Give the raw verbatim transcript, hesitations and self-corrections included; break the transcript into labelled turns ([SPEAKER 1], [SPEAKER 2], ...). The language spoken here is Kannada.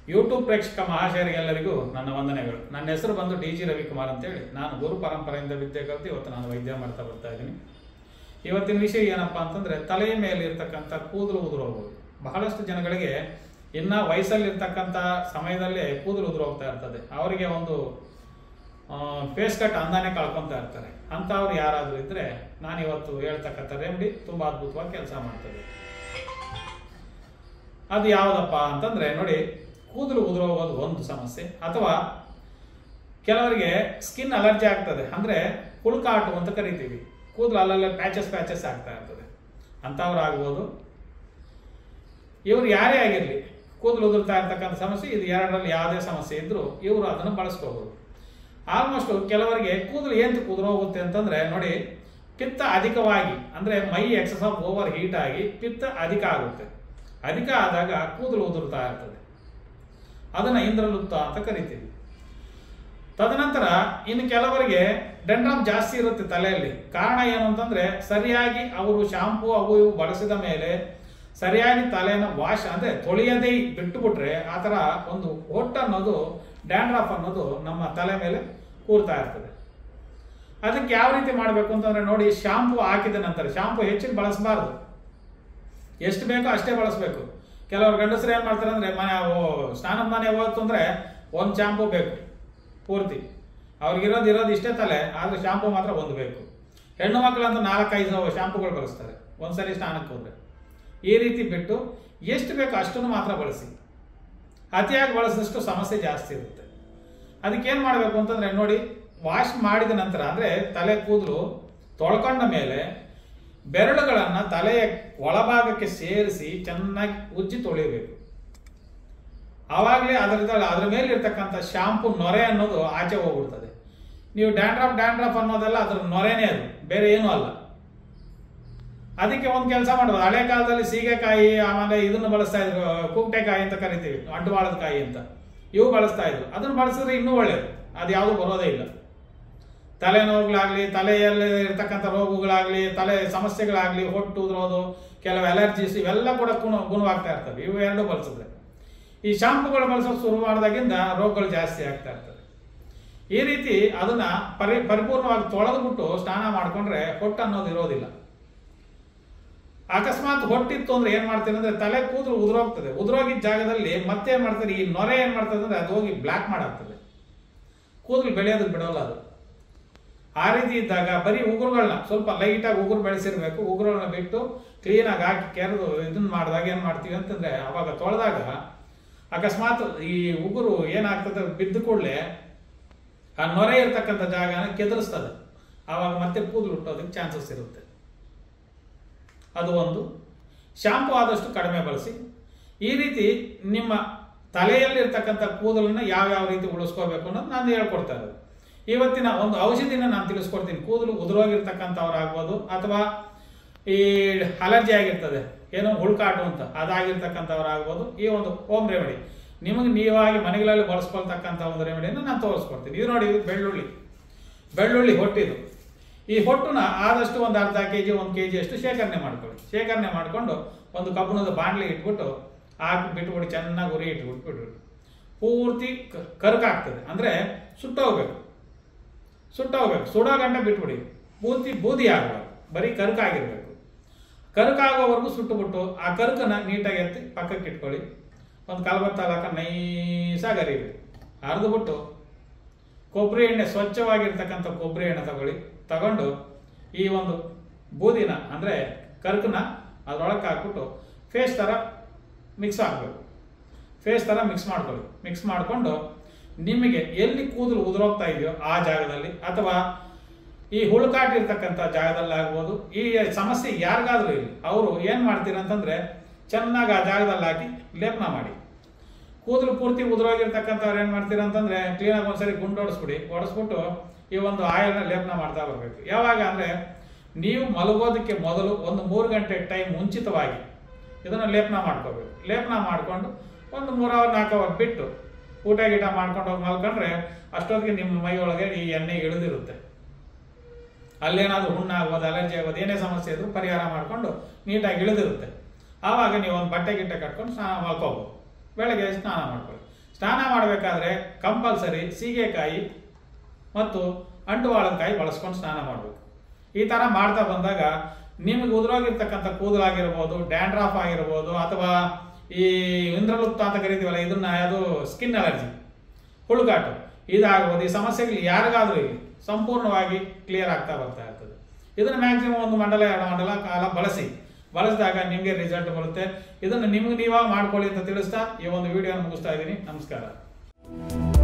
[SPEAKER 1] ಯೂಟ್ಯೂಬ್ ಪ್ರೇಕ್ಷಕ ಮಹಾಶಯರಿಗೆಲ್ಲರಿಗೂ ನನ್ನ ವಂದನೆಗಳು. ನನ್ನ ಹೆಸರು ಬಂದು ಡಿ ಜಿ ರವಿಕುಮಾರ್ ಅಂತೇಳಿ. ನಾನು ಗುರು ಪರಂಪರೆಯಿಂದ ವಿದ್ಯೆ ಕಲಿತು ಇವತ್ತು ನಾನು ವೈದ್ಯ ಮಾಡ್ತಾ ಬರ್ತಾ ಇದ್ದೀನಿ. ಇವತ್ತಿನ ವಿಷಯ ಏನಪ್ಪಾ ಅಂತಂದ್ರೆ, ತಲೆಯ ಮೇಲೆ ಇರ್ತಕ್ಕಂಥ ಕೂದಲು ಉದುರೋಗೋದು. ಬಹಳಷ್ಟು ಜನಗಳಿಗೆ ಇನ್ನ ವಯಸ್ಸಲ್ಲಿರ್ತಕ್ಕಂಥ ಸಮಯದಲ್ಲೇ ಕೂದಲು ಉದುರೋಗ್ತಾ ಇರ್ತದೆ. ಅವರಿಗೆ ಒಂದು ಫೇಸ್ ಕಟ್ ಅಂದಾನೆ ಕಳ್ಕೊತಾ ಇರ್ತಾರೆ. ಅಂಥವ್ರು ಯಾರಾದರೂ ಇದ್ರೆ ನಾನು ಇವತ್ತು ಹೇಳ್ತಕ್ಕಂಥ ರೆಮಿಡಿ ತುಂಬಾ ಅದ್ಭುತವಾಗಿ ಕೆಲಸ ಮಾಡ್ತದೆ. ಅದು ಯಾವುದಪ್ಪ ಅಂತಂದ್ರೆ ನೋಡಿ, ಕೂದಲು ಉದುರೋಗೋದು ಒಂದು ಸಮಸ್ಯೆ, ಅಥವಾ ಕೆಲವರಿಗೆ ಸ್ಕಿನ್ ಅಲರ್ಜಿ ಆಗ್ತದೆ, ಅಂದ್ರೆ ಹುಳುಕಾಟು ಅಂತ ಕರಿತೀವಿ. ಕೂದಲು ಅಲ್ಲಲ್ಲೇ ಪ್ಯಾಚಸ್ ಪ್ಯಾಚಸ್ ಆಗ್ತಾ ಇರ್ತದೆ, ಅಂಥವ್ರು ಆಗ್ಬೋದು. ಇವ್ರು ಯಾರೇ ಆಗಿರಲಿ, ಕೂದಲು ಉದುರ್ತಾ ಇರ್ತಕ್ಕಂಥ ಸಮಸ್ಯೆ ಇದು ಎರಡರಲ್ಲಿ ಯಾವುದೇ ಸಮಸ್ಯೆ ಇದ್ರೂ ಇವರು ಅದನ್ನು ಬಳಸ್ಕೋಬಹುದು. ಆಲ್ಮೋಸ್ಟ್ ಕೆಲವರಿಗೆ ಕೂದಲು ಏನು ಉದುರೋಗುತ್ತೆ ಅಂತಂದ್ರೆ ನೋಡಿ, ಪಿತ್ತ ಅಧಿಕವಾಗಿ ಅಂದ್ರೆ ಮೈ ಎಕ್ಸಸ್ ಆಫ್ ಓವರ್ ಹೀಟ್ ಆಗಿ ಪಿತ್ತ ಅಧಿಕ ಆಗುತ್ತೆ. ಅಧಿಕ ಆದಾಗ ಕೂದಲು ಉದುರ್ತಾ ಇರ್ತದೆ. ಅದನ್ನ ಇಂದ್ರಲುಪ್ತ ಅಂತ ಕರಿತೀವಿ. ತದನಂತರ ಇನ್ನು ಕೆಲವರಿಗೆ ಡೆಂಡ್ರಫ್ ಜಾಸ್ತಿ ಇರುತ್ತೆ ತಲೆಯಲ್ಲಿ. ಕಾರಣ ಏನು ಅಂತಂದ್ರೆ, ಸರಿಯಾಗಿ ಅವರು ಶಾಂಪೂ ಅವು ಇವು ಬಳಸಿದ ಮೇಲೆ ಸರಿಯಾಗಿ ತಲೆನ ವಾಶ್ ಅಂದ್ರೆ ತೊಳೆಯದೇ ಬಿಟ್ಟು ಬಿಟ್ರೆ ಆ ಥರ ಒಂದು ಹೊಟ್ಟು ಅನ್ನೋದು, ಡ್ಯಾಂಡ್ರಫ್ ಅನ್ನೋದು ನಮ್ಮ ತಲೆ ಮೇಲೆ ಕೂರ್ತಾ ಇರ್ತದೆ. ಅದಕ್ಕೆ ಯಾವ ರೀತಿ ಮಾಡಬೇಕು ಅಂತಂದ್ರೆ ನೋಡಿ, ಶಾಂಪೂ ಹಾಕಿದ ನಂತರ ಶಾಂಪೂ ಹೆಚ್ಚಿನ ಬಳಸಬಾರ್ದು, ಎಷ್ಟು ಬೇಕೋ ಅಷ್ಟೇ ಬಳಸಬೇಕು. ಕೆಲವರು ಗಂಡಸರು ಏನ್ ಮಾಡ್ತಾರೆ ಅಂದ್ರೆ, ಮನೆ ಸ್ನಾನದ ಮನೆ ಹೋಯ್ತು ಅಂದ್ರೆ ಒಂದು ಶಾಂಪೂ ಬೇಕು ಪೂರ್ತಿ. ಅವ್ರಿಗಿರೋದು ಇರೋದು ಇಷ್ಟೇ ತಲೆ, ಆದ್ರೆ ಶಾಂಪೂ ಮಾತ್ರ ಒಂದು ಬೇಕು. ಹೆಣ್ಣು ಮಕ್ಕಳಂತೂ ನಾಲ್ಕೈದು ಶಾಂಪೂಗಳು ಬಳಸ್ತಾರೆ ಒಂದ್ಸರಿ ಸ್ನಾನಕ್ಕೆ ಹೋದ್ರೆ. ಈ ರೀತಿ ಬಿಟ್ಟು ಎಷ್ಟು ಬೇಕೋ ಅಷ್ಟನ್ನು ಮಾತ್ರ ಬಳಸಿ. ಅತಿಯಾಗಿ ಬಳಸಿದಷ್ಟು ಸಮಸ್ಯೆ ಜಾಸ್ತಿ ಇರುತ್ತೆ. ಅದಕ್ಕೇನು ಮಾಡಬೇಕು ಅಂತಂದ್ರೆ ನೋಡಿ, ವಾಶ್ ಮಾಡಿದ ನಂತರ ಅಂದ್ರೆ ತಲೆ ಕೂದಲು ತೊಳ್ಕೊಂಡ ಮೇಲೆ ಬೆರಳುಗಳನ್ನ ತಲೆಯ ಒಳಭಾಗಕ್ಕೆ ಸೇರಿಸಿ ಚೆನ್ನಾಗಿ ಉಜ್ಜಿ ತೊಳಿಬೇಕು. ಆವಾಗಲೇ ಅದರ ಅದರ ಮೇಲೆ ಇರ್ತಕ್ಕಂಥ ಶಾಂಪು ನೊರೆ ಅನ್ನೋದು ಆಚೆ ಹೋಗ್ಬಿಡ್ತದೆ. ನೀವು ಡ್ಯಾಂಡ್ರಫ್ ಡ್ಯಾಂಡ್ರಫ್ ಅನ್ನೋದೆಲ್ಲ ಅದ್ರ ನೊರೆನೇ, ಅದು ಬೇರೆ ಏನೂ ಅಲ್ಲ. ಅದಕ್ಕೆ ಒಂದು ಕೆಲಸ ಮಾಡ್ಬೋದು. ಹಳೆ ಕಾಲದಲ್ಲಿ ಸೀಗೆಕಾಯಿ, ಆಮೇಲೆ ಇದನ್ನು ಬಳಸ್ತಾ ಇದ್ರು, ಕುಕ್ಟೆಕಾಯಿ ಅಂತ ಕರಿತೀವಿ, ಅಂಟುವಾಳದ ಕಾಯಿ ಅಂತ, ಇವು ಬಳಸ್ತಾ ಇದ್ರು. ಅದನ್ನು ಬಳಸಿದ್ರೆ ಇನ್ನೂ ಒಳ್ಳೇದು. ಅದು ಯಾವುದು ಬರೋದೇ ಇಲ್ಲ. ತಲೆನೋವುಗಳಾಗ್ಲಿ, ತಲೆಯಲ್ಲಿ ಇರ್ತಕ್ಕಂಥ ರೋಗಗಳಾಗ್ಲಿ, ತಲೆ ಸಮಸ್ಯೆಗಳಾಗ್ಲಿ, ಹೊಟ್ಟು ಉದುರೋದು, ಕೆಲವು ಅಲರ್ಜೀಸ್ ಇವೆಲ್ಲ ಕೂಡ ಗುಣ ಗುಣವಾಗ್ತಾ ಇರ್ತವೆ ಇವು ಎರಡು ಬಳಸಿದ್ರೆ. ಈ ಶಾಂಪುಗಳು ಬಳಸೋದು ಶುರು ಮಾಡಿದಾಗಿಂದ ರೋಗಗಳು ಜಾಸ್ತಿ ಆಗ್ತಾ ಇರ್ತವೆ. ಈ ರೀತಿ ಅದನ್ನ ಪರಿ ಪರಿಪೂರ್ಣವಾಗಿ ತೊಳೆದ್ಬಿಟ್ಟು ಸ್ನಾನ ಮಾಡ್ಕೊಂಡ್ರೆ ಹೊಟ್ಟು ಅನ್ನೋದು ಇರೋದಿಲ್ಲ. ಅಕಸ್ಮಾತ್ ಹೊಟ್ಟಿತ್ತು ಅಂದ್ರೆ ಏನ್ ಮಾಡ್ತೀನಿ ಅಂದ್ರೆ, ತಲೆ ಕೂದಲು ಉದುರೋಗ್ತದೆ. ಉದುರೋಗಿದ್ದ ಜಾಗದಲ್ಲಿ ಮತ್ತೆ ಏನ್ ಮಾಡ್ತಾರೆ, ಈ ನೊರೆ ಏನ್ ಮಾಡ್ತದೆ ಅಂದ್ರೆ ಅದು ಹೋಗಿ ಬ್ಲ್ಯಾಕ್ ಮಾಡಾಗ್ತದೆ. ಕೂದಲು ಬೆಳೆಯೋದಕ್ಕೆ ಬಿಡೋಲ್ಲ ಅದು. ಆ ರೀತಿ ಇದ್ದಾಗ ಬರೀ ಉಗುರುಗಳನ್ನ ಸ್ವಲ್ಪ ಲೈಟಾಗಿ ಉಗುರು ಬೆಳೆಸಿರ್ಬೇಕು. ಉಗುರುಗಳನ್ನ ಬಿಟ್ಟು ಕ್ಲೀನಾಗಿ ಹಾಕಿ ಕೆರೆದು ಇದನ್ನ ಮಾಡಿದಾಗ ಏನ್ ಮಾಡ್ತೀವಿ ಅಂತಂದ್ರೆ, ಅವಾಗ ತೊಳೆದಾಗ ಅಕಸ್ಮಾತ್ ಈ ಉಗುರು ಏನಾಗ್ತದೆ, ಬಿದ್ದ ಕೂಡಲೇ ಆ ನೊರೆ ಇರ್ತಕ್ಕಂಥ ಜಾಗನ ಕೆದರಿಸ್ತದೆ. ಆವಾಗ ಮತ್ತೆ ಕೂದಲು ಹುಟ್ಟೋದಕ್ಕೆ ಚಾನ್ಸಸ್ ಇರುತ್ತೆ. ಅದು ಒಂದು. ಶಾಂಪು ಆದಷ್ಟು ಕಡಿಮೆ ಬಳಸಿ. ಈ ರೀತಿ ನಿಮ್ಮ ತಲೆಯಲ್ಲಿರ್ತಕ್ಕಂಥ ಕೂದಲನ್ನ ಯಾವ್ಯಾವ ರೀತಿ ಉಳಿಸ್ಕೋಬೇಕು ಅನ್ನೋದು ನಾನು ಹೇಳ್ಕೊಡ್ತಾ ಇರೋದು. ಇವತ್ತಿನ ಒಂದು ಔಷಧಿನ ನಾನು ತಿಳಿಸ್ಕೊಡ್ತೀನಿ. ಕೂದಲು ಉದುರೋಗಿರ್ತಕ್ಕಂಥವ್ರಾಗ್ಬೋದು, ಅಥವಾ ಈ ಅಲರ್ಜಿ ಆಗಿರ್ತದೆ, ಏನೋ ಹುಳುಕಾಟು ಅಂತ ಅದಾಗಿರ್ತಕ್ಕಂಥವ್ರಾಗ್ಬೋದು. ಈ ಒಂದು ಹೋಮ್ ರೆಮಿಡಿ ನಿಮಗೆ ನೀವಾಗಿ ಮನೆಗಳಲ್ಲಿ ಬಳಸ್ಕೊಳ್ತಕ್ಕಂಥ ಒಂದು ರೆಮಿಡಿಯನ್ನು ನಾನು ತೋರಿಸ್ಕೊಡ್ತೀನಿ. ಇದು ನೋಡಿ, ಇದು ಬೆಳ್ಳುಳ್ಳಿ ಬೆಳ್ಳುಳ್ಳಿ ಹೊಟ್ಟಿದು. ಈ ಹೊಟ್ಟುನ ಆದಷ್ಟು ಒಂದು ಅರ್ಧ ಕೆ ಜಿ ಒಂದು ಕೆ ಜಿ ಅಷ್ಟು ಶೇಖರಣೆ ಮಾಡ್ಕೊಳ್ಳಿ. ಶೇಖರಣೆ ಮಾಡಿಕೊಂಡು ಒಂದು ಕಬ್ಬಣದ ಬಾಣಲಿ ಇಟ್ಬಿಟ್ಟು ಹಾಕಿ ಬಿಟ್ಬಿಟ್ಟು ಚೆನ್ನಾಗಿ ಉರಿ ಇಟ್ಬಿಟ್ಬಿಟ್ಬಿಡ್ರಿ. ಪೂರ್ತಿ ಕರ್ಕಾಗ್ತದೆ ಅಂದ್ರೆ ಸುಟ್ಟೋಗ್ಬೇಕು. ಸುಟ್ಟೋಗ್ಬೇಕು ಸುಡೋ ಗಂಟೆ ಬಿಟ್ಬಿಡಿ. ಪೂರ್ತಿ ಬೂದಿ ಆಗಬಾರ್ದು, ಬರೀ ಕರ್ಕಾಗಿರ್ಬೇಕು. ಕರ್ಕಾಗೋವರೆಗೂ ಸುಟ್ಟುಬಿಟ್ಟು ಆ ಕರ್ಕನ್ನ ನೀಟಾಗಿ ಎತ್ತಿ ಪಕ್ಕಕ್ಕೆ ಇಟ್ಕೊಳ್ಳಿ. ಒಂದು ಕಲ್ಬತ್ತಲ್ಲಿ ಹಾಕೊಂಡು ನೈಸಾಗಿ ಅರಿಬೇಕು. ಅರ್ದುಬಿಟ್ಟು ಕೊಬ್ಬರಿ ಎಣ್ಣೆ, ಸ್ವಚ್ಛವಾಗಿರ್ತಕ್ಕಂಥ ಕೊಬ್ಬರಿ ಎಣ್ಣೆ ತಗೊಳ್ಳಿ. ತಗೊಂಡು ಈ ಒಂದು ಬೂದಿನ ಅಂದ್ರೆ ಕರ್ಕನ್ನ ಅದ್ರೊಳಕ್ಕೆ ಹಾಕ್ಬಿಟ್ಟು ಫೇಸ್ ಥರ ಮಿಕ್ಸ್ ಆಗಬೇಕು. ಫೇಸ್ ಥರ ಮಿಕ್ಸ್ ಮಾಡ್ಕೊಳ್ಳಿ. ಮಿಕ್ಸ್ ಮಾಡಿಕೊಂಡು ನಿಮಗೆ ಎಲ್ಲಿ ಕೂದಲು ಉದುರೋಗ್ತಾ ಇದೆಯೋ ಆ ಜಾಗದಲ್ಲಿ, ಅಥವಾ ಈ ಹುಳುಕಾಟಿರ್ತಕ್ಕಂಥ ಜಾಗದಲ್ಲಿ ಆಗ್ಬೋದು, ಈ ಸಮಸ್ಯೆ ಯಾರಿಗಾದ್ರೂ ಇಲ್ಲಿ, ಅವರು ಏನ್ ಮಾಡ್ತೀರ ಅಂತಂದ್ರೆ ಚೆನ್ನಾಗಿ ಆ ಜಾಗದಲ್ಲಿ ಹಾಕಿ ಲೇಪನ ಮಾಡಿ. ಕೂದಲು ಪೂರ್ತಿ ಉದುರೋಗಿರ್ತಕ್ಕಂಥವ್ರು ಏನ್ ಮಾಡ್ತೀರ ಅಂತಂದ್ರೆ, ಕ್ಲೀನಾಗಿ ಒಂದ್ಸರಿ ಗುಂಡು ಹೊಡಿಸ್ಬಿಡಿ. ಹೊಡಿಸ್ಬಿಟ್ಟು ಈ ಒಂದು ಆಯಿಲ್ನ ಲೇಪನ ಮಾಡ್ತಾ ಬರ್ಬೇಕು. ಯಾವಾಗ ಅಂದ್ರೆ, ನೀವು ಮಲಗೋದಕ್ಕೆ ಮೊದಲು ಒಂದು ಮೂರು ಗಂಟೆ ಟೈಮ್ ಮುಂಚಿತವಾಗಿ ಇದನ್ನ ಲೇಪನ ಮಾಡ್ಕೋಬೇಕು. ಲೇಪನ ಮಾಡ್ಕೊಂಡು ಒಂದು ಮೂರು ಅವರ್ ನಾಲ್ಕು ಅವರ್ ಬಿಟ್ಟು ಊಟ ಗೀಟ ಮಾಡ್ಕೊಂಡು ಹೋಗಿ ಮಲ್ಕೊಂಡ್ರೆ ಅಷ್ಟೊತ್ತಿಗೆ ನಿಮ್ಮ ಮೈ ಒಳಗೆ ಈ ಎಣ್ಣೆ ಇಳಿದಿರುತ್ತೆ. ಅಲ್ಲೇನಾದ್ರೂ ಹುಣ್ಣಾಗ್ಬೋದು, ಅಲರ್ಜಿ ಆಗ್ಬೋದು, ಏನೇ ಸಮಸ್ಯೆ ಇದ್ರೂ ಪರಿಹಾರ ಮಾಡ್ಕೊಂಡು ನೀಟಾಗಿ ಇಳಿದಿರುತ್ತೆ. ಆವಾಗ ನೀವು ಒಂದು ಬಟ್ಟೆ ಗಿಟ್ಟೆ ಕಟ್ಕೊಂಡು ಸ್ನಾನ ಮಾಡ್ಕೋಬೋದು. ಬೆಳಗ್ಗೆ ಸ್ನಾನ ಮಾಡ್ಕೊಳ್ಳಿ. ಸ್ನಾನ ಮಾಡಬೇಕಾದ್ರೆ ಕಂಪಲ್ಸರಿ ಸೀಗೆಕಾಯಿ ಮತ್ತು ಅಂಟುವಾಳನಕಾಯಿ ಬಳಸ್ಕೊಂಡು ಸ್ನಾನ ಮಾಡಬೇಕು. ಈ ಥರ ಮಾಡ್ತಾ ಬಂದಾಗ ನಿಮಗೆ ಉದುರೋಗಿರ್ತಕ್ಕಂಥ ಕೂದಲಾಗಿರ್ಬೋದು, ಡ್ಯಾಂಡ್ರಾಫ್ ಆಗಿರ್ಬೋದು, ಅಥವಾ ಈ ಇಂದ್ರಲುಪ್ತ ಅಂತ ಕರಿತೀವಲ್ಲ, ಇದನ್ನ ಅದು ಸ್ಕಿನ್ ಅಲರ್ಜಿ, ಹುಳುಗಾಟು ಇದಾಗ್ಬೋದು. ಈ ಸಮಸ್ಯೆಗಳು ಯಾರಿಗಾದ್ರೂ ಇಲ್ಲಿ ಸಂಪೂರ್ಣವಾಗಿ ಕ್ಲಿಯರ್ ಆಗ್ತಾ ಬರ್ತಾ ಇರ್ತದೆ. ಇದನ್ನು ಮ್ಯಾಕ್ಸಿಮಮ್ ಒಂದು ಮಂಡಲ ಎರಡು ಮಂಡಲ ಕಾಲ ಬಳಸಿ ಬಳಸಿದಾಗ ನಿಮಗೆ ರಿಸಲ್ಟ್ ಬರುತ್ತೆ. ಇದನ್ನು ನಿಮ್ಗೆ ನೀವಾಗ ಮಾಡ್ಕೊಳ್ಳಿ ಅಂತ ತಿಳಿಸ್ತಾ ಈ ಒಂದು ವಿಡಿಯೋನ ಮುಗಿಸ್ತಾ ಇದ್ದೀನಿ. ನಮಸ್ಕಾರ.